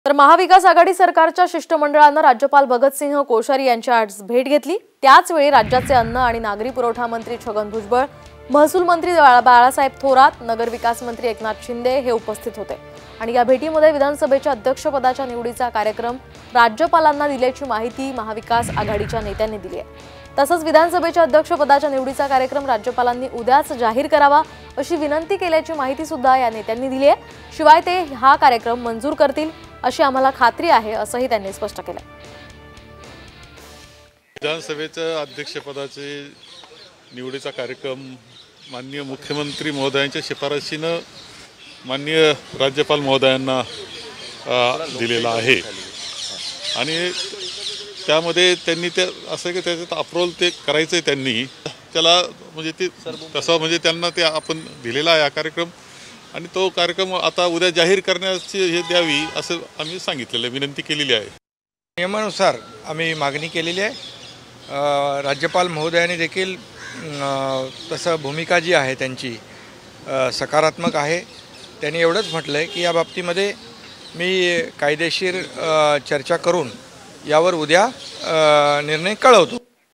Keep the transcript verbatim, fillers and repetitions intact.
तर महाविकास आघाडी सरकारच्या शिष्टमंडळानं राज्यपाल भगतसिंह कोश्यारी यांची आज भेट घेतली। त्याच वेळी राज्याचे अन्न आणि नागरी पुरवठा मंत्री छगन भुजबळ, महसूल मंत्री बाळासाहेब थोरात, नगर विकास मंत्री एकनाथ शिंदे हे उपस्थित होते। आणि या भेटीमध्ये विधानसभेच्या अध्यक्षपदाच्या निवडीचा कार्यक्रम राज्यपालांना दिल्याची माहिती महाविकास आघाडीच्या नेत्यांनी दिली आहे। तसंच विधानसभेच्या अध्यक्षपदाच्या निवडीचा कार्यक्रम राज्यपालांनी उद्याच जाहीर करावा अशी विनंती केल्याची माहिती सुद्धा या नेत्यांनी दिली आहे। शिवाय ते हा कार्यक्रम मंजूर करतील अशी आम्हाला खात्री आहे असंही त्यांनी स्पष्ट केलं। विधानसभेच्या अध्यक्षपदाचे निवडीचा कार्यक्रम माननीय मुख्यमंत्री महोदयांच्या शिफारशीने माननीय राज्यपाल महोदयांना दिलेला आहे आणि त्यामध्ये त्यांनी ते असं की त्याच्यात अप्रूव्हल ते करायचं आहे, त्यांनी त्याला म्हणजे ते तसं म्हणजे त्यांना ते आपण दिलेला आहे हा कार्यक्रम आणि तो कार्यक्रम आता उद्या जाहीर करण्याची हे द्यावी असं आम्ही सांगितलेलं आहे, विनंती केलेली आहे। नियमानुसार आम्ही मागणी केलेली आहे। राज्यपाल महोदयांनी देखील तसं भूमिका जी आहे त्यांची सकारात्मक आहे। त्यांनी एवढंच म्हटलं आहे की या बाबतीमध्ये मी कायदेशीर चर्चा करून यावर उद्या निर्णय कळवतो।